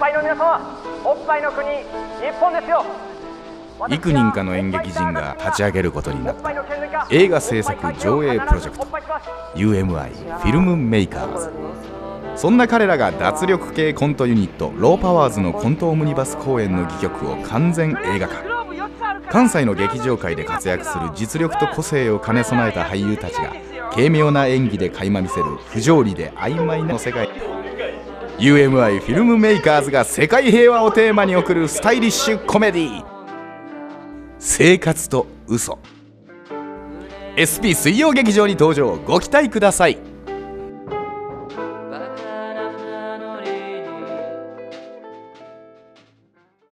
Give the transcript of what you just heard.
ぱいの皆様、おっぱいの国、日本ですよ。 幾人かの演劇人が立ち上げることになった映画制作上映プロジェクト UMI フィルムメーカーズ。そんな彼らが脱力系コントユニットローパワーズのコントオムニバス公演の戯曲を完全映画化。関西の劇場界で活躍する実力と個性を兼ね備えた俳優たちが軽妙な演技で垣間見せる不条理で曖昧な世界。 UMI フィルムメーカーズが世界平和をテーマに送るスタイリッシュコメディー、生活と嘘。 SP 水曜劇場に登場、ご期待ください。